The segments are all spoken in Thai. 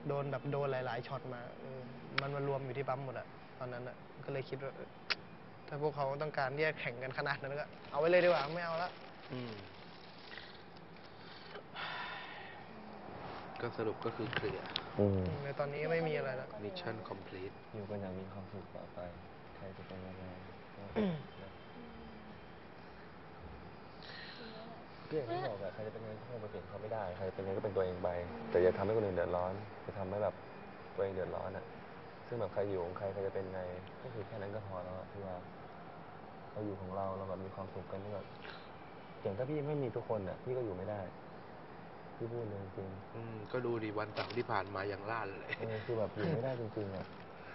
โดนแบบโดนหลายๆช็อตมามันมารวมอยู่ที่ปั๊มหมดอะตอนนั้นอะก็เลยคิดว่าถ้าพวกเขาต้องการที่จะแข่งกันขนาดนั้นก็เอาไว้เลยดีกว่าไม่เอาละก็สรุปก็คือเคลียร์ในตอนนี้ไม่มีอะไรแล้วมิชชั่นคอมพลีทอยู่กันอย่างมีความสุขต่อไปใครจะเป็นยังไงก็อย่างที่บอกอะใครจะเป็นยังไงก็คงไปเปลี่ยนเขาไม่ได้ใครเป็นยังไงก็เป็นตัวเองไปแต่อย่าทำให้คนอื่นเดือดร้อนอย่าทำให้แบบตัวเองเดือดร้อนอะซึ่งแบบใครอยู่ของใครจะเป็นไงก็คือแค่นั้นก็พอแล้วที่ว่าเราอยู่ของเราแบบมีความสุขกันที่แบบอย่างถ้าพี่ไม่มีทุกคนอะพี่ก็อยู่ไม่ได้พี่พูดเลยจริงก็ดูดิวันเสาร์ที่ผ่านมาอย่างล่าเลยคือแบบอยู่ไม่ได้จริงๆอะ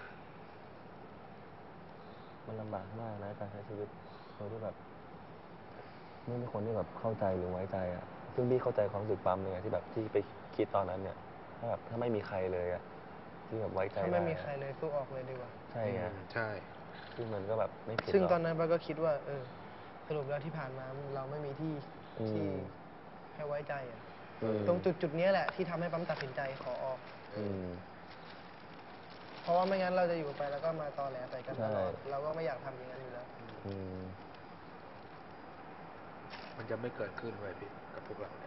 มันลำบากมากนะการใช้ชีวิตโดยที่แบบไม่มีคนที่แบบเข้าใจหรือไว้ใจอ่ะซึ่งพี่เข้าใจความรู้สึกปั๊มเลยที่แบบที่ไปคิดตอนนั้นเนี่ยถ้าไม่มีใครเลยอ่ะที่แบบไว้ใจได้ถ้าไม่มีใครเลยสู้ออกเลยดีกว่าใช่ไงใช่ซึ่งมันก็แบบไม่ผิดซึ่งตอนนั้นป้าก็คิดว่าสรุปแล้วที่ผ่านมาเราไม่มีที่ให้ไว้ใจอ่ะตรงจุดนี้แหละที่ทำให้ปั๊มตัดสินใจขอออกเพราะว่าไม่งั้นเราจะอยู่ไปแล้วก็มาตอแหลใส่กันตลอดเราก็ไม่อยากทำอย่างนั้นอยู่แล้วมันจะไม่เกิดขึ้นไว้พี่กับพวกเราเนี่ย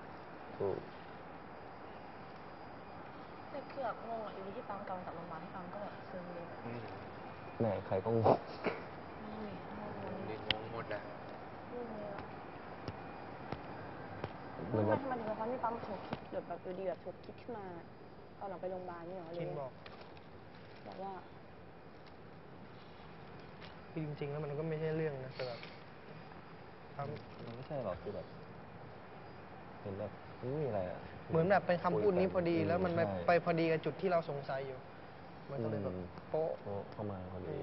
แต่เกือบงงอ่ะอยู่ที่ปั๊มตอนกลับโรงพยาบาลที่ปั๊มก็แบบซึมเลยแบบแม่ใครก็งงนี่งงหมดอ่ะทำไมถึงเป็นความที่ปั๊มถูกคิดแบบอยู่ดีแบบถูกคิดขึ้นมาตอนหลังไปโรงพยาบาลนี่เหรอคิดบอกว่าจริงๆแล้วมันก็ไม่ใช่เรื่องนะแต่แบบมันไม่ใช่หรอกคือแบบเห็นแบบไม่มีอะไรอ่ะเหมือนแบบเป็นคำพูดนี้พอดีแล้วมันไปพอดีกับจุดที่เราสงสัยอยู่มันก็เลยแบบโป๊ะเข้ามาพอดี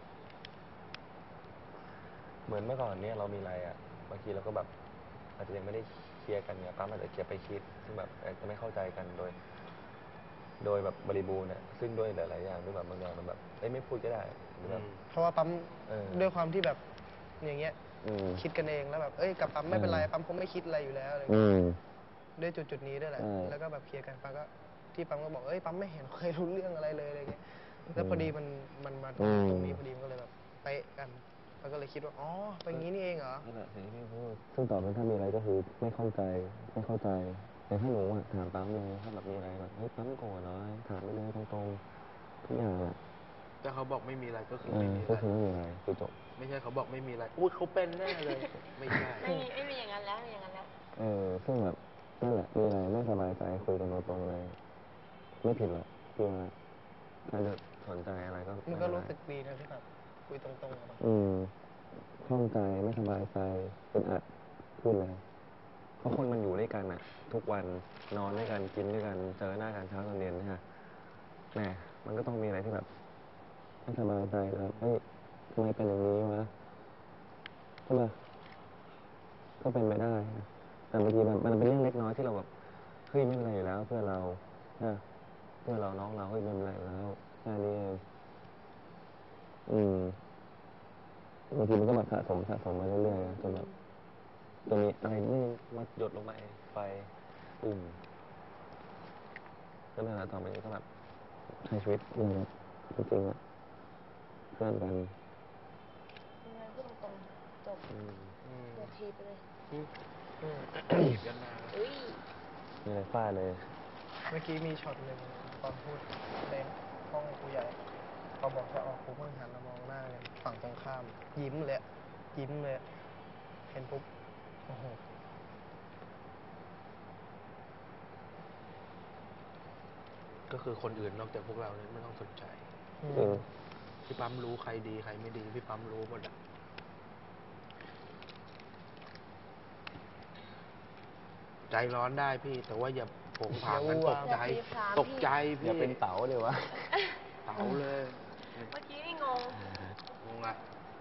เหมือนเมื่อก่อนเนี่ยเรามีอะไรอ่ะบางทีเราก็แบบอาจจะยังไม่ได้เคลียร์กันเนี่ยปั๊มอาจจะเคลียร์ไปคิดซึ่งแบบอาจจะไม่เข้าใจกันโดยแบบบริบูรณ์เนี่ยซึ่งด้วยหลายๆอย่างด้วยแบบบางอย่างมันแบบไม่พูดก็ได้หรือแบบเพราะว่าปั๊มด้วยความที่แบบอย่างเงี้ยคิดกันเองแล้วแบบกับปั๊มไม่เป็นไรปั๊มคงไม่คิดอะไรอยู่แล้วอะไรเงี้ยด้วยจุดนี้ด้วยแหละแล้วก็แบบเคลียร์กันปั๊มก็ที่ปั๊มก็บอกปั๊มไม่เห็นเคยรู้เรื่องอะไรเลยอะไรเงี้ยแล้วพอดีมันมาตรงนี้พอดีมันก็เลยแบบเป๊ะกันแล้วก็เลยคิดว่าอ๋อเป็นงี้นี่เองเหรอนั่นแหละสิ่งที่พี่พูดซึ่งต่อไปถ้ามีอะไรก็คือไม่เข้าใจแต่ถ้าหนูถามปั๊มเลยถ้าแบบมีอะไรแบบปั๊มโกรธเหรอถามไปเลยตรงๆทุกอย่างอ่ะถ้าเขาบอกไม่มีอะไรก็คือไม่มีอะไรก็คือไม่มีอะไรคือจบไม่ใช่เขาบอกไม่มีอะไรอุ้ยเขาเป็นแน่เลยไม่ใช่ไม่มีอย่างนั้นแล้วไม่มีอย่างนั้นแล้วซึ่งแบบนั่นแหละมีอะไรไม่สบายใจคุยกันตรงๆเลยไม่ผิดหรอกพี่ว่าใครจะสนใจอะไรก็มันก็รู้สึกดีนะที่แบบคุยตรงๆกับข้องใจไม่สบายใจเป็นอัดพูดเลยเพราะคนมันอยู่ด้วยกันอ่ะทุกวันนอนด้วยกันกินด้วยกันเจอหน้ากันเช้าตอนเย็นนะฮะแหมมันก็ต้องมีอะไรที่แบบไม่สบายใจแล้วทำไมเป็นอย่างนี้วะใช่ไหมก็เป็นไปได้แต่บางทีมันเป็นเรื่องเล็กน้อยที่เราแบบเฮ้ยไม่เป็นไรอยู่แล้วเพื่อนเราเพื่อนเราน้องเราเฮ้ยไม่เป็นไรอยู่แล้วแค่นี้เองบางทีมันก็แบบสะสมมาเรื่อยๆจนแบบจะมีอะไรนี่มาหยดลงมาไฟก็นั่นแหละต่อไปนี้ก็แบบใช้ชีวิตอย่างแบบจริงๆอ่ะเพื่อนกันยังไงพูดตรงๆจบอย่าทีไปเลยถีบกันมามีอะไรฟาดเลยเมื่อกี้มีช็อตหนึ่งตอนพูดในห้องครูใหญ่พอบอกจะออกครูเพิ่งหันมามองหน้ากันฝั่งตรงข้ามยิ้มเลยเห็นปุ๊บโอ้โหก็คือคนอื่นนอกจากพวกเราเนี่ยไม่ต้องสนใจพี่ปั๊มรู้ใครดีใครไม่ดีพี่ปั๊มรู้หมดอ่ะใจร้อนได้พี่แต่ว่าอย่าผงผางกันตกใจพี่อย่าเป็นเต๋าเลยวะเต๋าเลยเมื่อกี้นี่งงอ่ะ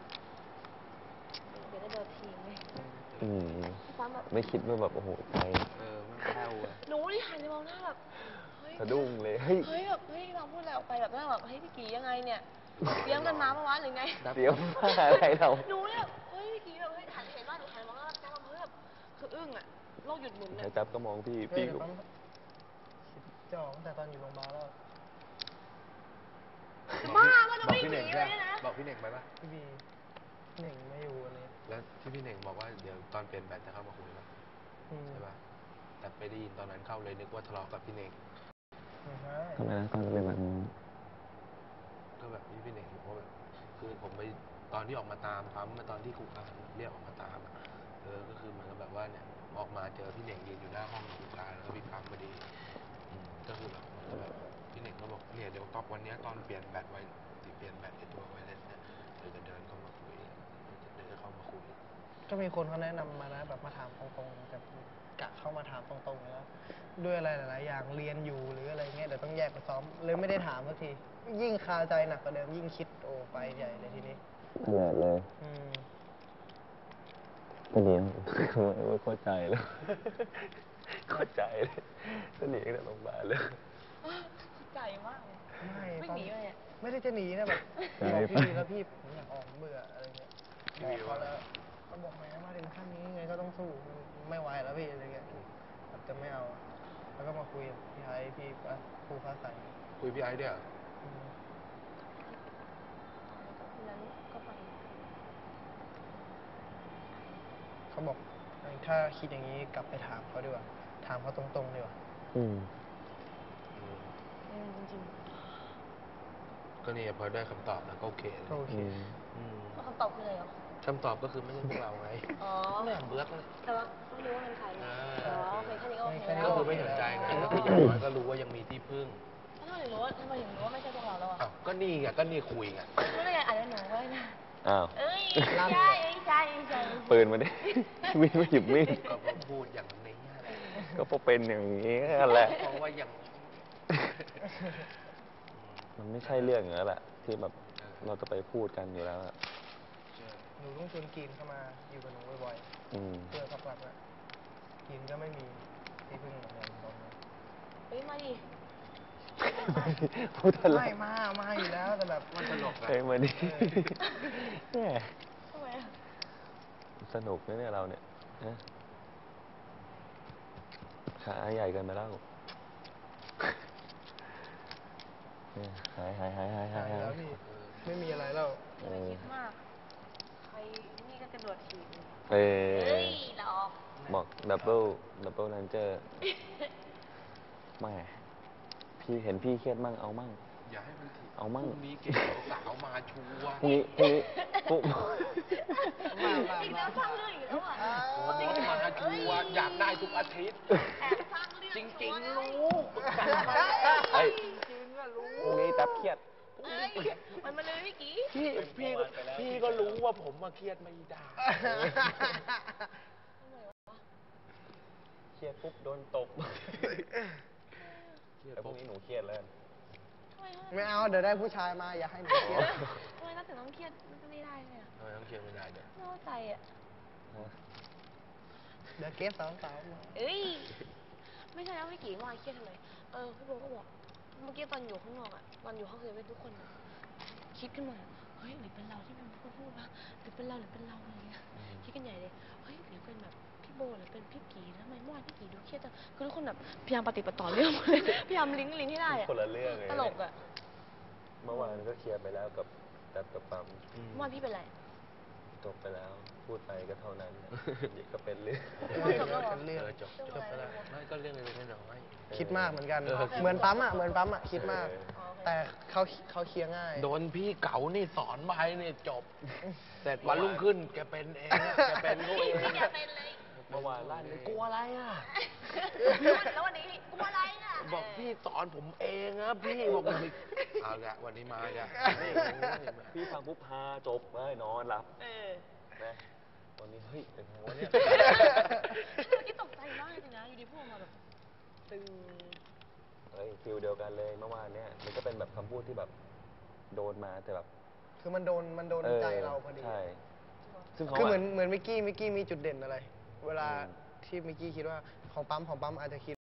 เดี๋ยวได้โดนทีไหมไม่คิดว่าแบบโอ้โหใจไม่แผ่วเลยหนูนี่หันไปมองหน้าแบบสะดุ้งเลยเฮ้ยแบบพี่ปั๊มพูดอะไรออกไปแบบหน้าแบบเฮ้ยพี่กียังไงเนี่ยเตรียมกันมาเมื่อวานหรือไงเตรียมอะไรเราหนูเนี่ยเฮ้ยพี่กีแบบเฮ้ยหันเห็นว่าหนูหันมองหน้าแจ๊บเฮ้ยแบบคืออึ้งอะโลกหยุดหมุนใครจับก็มองพี่คิดจะออกตั้งแต่ตอนอยู่โรงพยาบาลแล้วใช่ไหมบอกพี่เน่งไปปะพี่บีหนึ่งไม่อยู่วันนี้แล้วที่พี่เน่งบอกว่าเดี๋ยวตอนเปลี่ยนแบตจะเข้ามาคุยปะอืมใช่ปะแต่ไปได้ยินตอนนั้นเข้าเลยนึกว่าทะเลาะกับพี่เน่งไม่ใช่ทำไมนะตอนจะเป็นแบบนี้ก็แบบพี่เน่งบอกว่าแบบคือผมไปตอนที่ออกมาตามปั๊มมาตอนที่ครูการเรียกออกมาตามอะก็คือเหมือนกับแบบว่าเนี่ยออกมาเจอพี่เน่งยืนอยู่หน้าห้องกับครูการแล้วก็พี่ปั๊มพอดีก็คือแบบเหมือนกับแบบพี่เน่งก็บอกเนี่ยเดี๋ยวตอนวันนี้ตอนเปลี่ยนแบตไว้เปลี่ยนแบตในตัวไวเลสเนี่ยเดี๋ยวจะเดินเข้ามาคุยเดี๋ยวจะเข้ามาคุยก็มีคนเขาแนะนำมานะแบบมาถามตรงๆแต่กะเข้ามาถามตรงๆเลยว่าด้วยอะไรหลายๆอย่างเรียนอยู่หรืออะไรเงี้ยเดี๋ยวต้องแยกไปซ้อมเลยไม่ได้ถามสักทียิ่งคาใจหนักกว่าเดิมยิ่งคิดโอ้ไปใหญ่เลยทีนี้ขนาดเลยอืมก็เดี๋ยวไม่เข้าใจแล้ว เข้าใจเลยก็หนีกันโรงพยาบาลเลยใจมากเลย ไม่ปั๊หนีเลยอะไม่ได้จะหนีนะแบบใช่บอกพี่แล้วพี่ผมอยากออกเบื่ออะไรเงี้ยพี่บวีอกว่าเขาแล้วเขาบอกแหมมาถึงขั้นนี้ไงก็ต้องสู้มันไม่ไหวแล้วพี่อะไรเงี้ยแบบจะไม่เอา แล้วก็มาคุยกับพี่ไอ้พี่ครูฟ้าใสคุยพี่ไอ้ด้วยเหรออืมวันนั้นก็ไปเขาบอกถ้าคิดอย่างนี้กลับไปถามเขาดีกว่าถามเขาตรงๆดีกว่าอืมจริงก็นี่พอได้คำตอบแล้วก็โอเคเลยก็โอเคๆแล้วคำตอบคืออะไรเหรอคำตอบก็คือไม่ใช่พวกเราไงอ๋อแม่เบือกเลยแต่ว่าไม่รู้ว่าเป็นใครอ่าอ๋อโอเคแค่นี้ก็โอเคแค่นี้แล้วก็คือไม่สนใจไงก็คืออย่างน้อยก็รู้ว่ายังมีที่พึ่งแล้วทำไมถึงรู้ว่าไม่ใช่พวกเราแล้วอ่ะอ้าวก็นี่ไงก็นี่คุยไงรู้ได้ไงอาจจะหนูก็ได้นะอ้าวเอ้ยไม่ใช่ไม่ใช่ไม่ใช่ปืนมาดิ วิ่งมาหยิบมีดก็ผมพูดอย่างนี้แหละก็เพราะเป็นอย่างนี้นั่นแหละเพราะว่าอย่างมันไม่ใช่เรื่องอย่างนั้นแหละ ที่แบบเราจะไปพูดกันอยู่แล้วอะหนูต้องชวนกินเข้ามาอยู่กับหนูบ่อยอืมๆเพื่อพักหลักอะกินก็ไม่มีที่พึ่งเหมือนกันตอนนี้เฮ้ยมาดิพูดอะไรไม่มาอยู่แล้วแต่แบบมันตลกอะเอ้ยมาดิแหมทำไมอ่ะสนุกนะเนี่ยเราเนี่ยนะขาใหญ่เกันไปแล้วเนี่ยหายหายแล้วพี่ไม่มีอะไรแล้วอย่าไปคิดมาก ใครนี่ก็จะโดดถีบเลยเอ้เฮ้ยยหลอกบอกดับเบิลแรนเจอร์แหม่พี่เห็นพี่เครียดมั่งเอามั่งอย่าให้มันถีบเอามั่งพรุ่งนี้เก่งสาวมาชัวร์พรุ่งนี้ปุ๊บอีกแล้วสร้างเรื่องอีกแล้วอ่ะโอ้ยมาชัวร์อยากได้ทุกอาทิตย์แอบสร้างเรื่องจริงชัวๆนะรู้สั่งมาไอ้จริงๆอะรู้พรุ่งนี้ตับเครียดเอ้ยมันมาเลยพี่กี้พี่ก็รู้ว่าผมมาเครียดไม่ได้เครียดปุ๊บโดนตบแต่พรุ่งนี้หนูเครียดแล้วกันไม่เอาเดี๋ยวได้ผู้ชายมาอย่าให้หนูเครียดทำไมน่าถึงต้องเครียดไม่ได้เลยอ่ะทำไมต้องเครียดไม่ได้เดี๋ยวไม่เข้าใจอ่ะเดี๋ยวเกสสาวๆมาเอ้ย ไม่ใช่แล้วพี่กี้ว่าเครียดทำไมพี่โบก็บอก เมื่อกี้ตอนอยู่ข้างนอกอ่ะตอนอยู่ห้องเซเว่นทุกคนแบบคิดขึ้นมา เฮ้ยหรือเป็นเราที่มันพูดวะหรือเป็นเราอะไรเงี้ย คิดกันใหญ่เลย เฮ้ยหรือเป็นแบบพี่โบหรือเป็นพี่กีแล้วทำไมเมื่อวานพี่กีดูเครียดจังคือทุกคนแบบพยายามปฏิบัติต่อเรื่องหมดเลย พยายามลิงก์ให้ได้อะคนละเรื่องเลยตลกอะเมื่อวานก็เคลียร์ไปแล้วกับดับกับปั๊มเมื่อวานพี่เป็นไรจบไปแล้ว พูดไปก็เท่านั้นเดี๋ยวก็เป็นเรื่องจบแล้วเหรอเรื่องจบเรื่องจบอะไรไปแล้วไม่ก็เรื่องอะไรไม่น้อยคิดมากเหมือนกันเออเหมือนปั๊มอ่ะคิดมาก แต่เขาเคลียร์ง่ายโดนพี่เก๋านี่สอนไปเนี่ยจบ แต่วันรุ่งขึ้นแกเป็นเองอะแกเป็นเขาเองไม่อยากอะเป็นเลยเมื่อวานลั่นเลยกลัวอะไรอ่ะแล้ววันนี้กลัวอะไรอ่ะบอกพี่สอนผมเองนะพี่บอกไม่เอาละวันนี้มาละพี่ฟังปุ๊บฮาจบเลยนอนหลับเออนะวันนี้เฮ้ยเป็นไงวะเนี่ยเมื่อกี้ตกใจมากเลยนะ อยู่ดีพูดออกมาแบบตึงเฮ้ยฟิลเดียวกันเลยเมื่อวานเนี่ยมันก็เป็นแบบคำพูดที่แบบโดนมาแต่แบบคือมันโดนใจเราพอดีใช่ซึ่งเขาคืออะเหมือนมิกกี้มีจุดเด่นอะไร เวลาอืมที่มิกกี้คิดว่าของปั๊มอาจจะคิด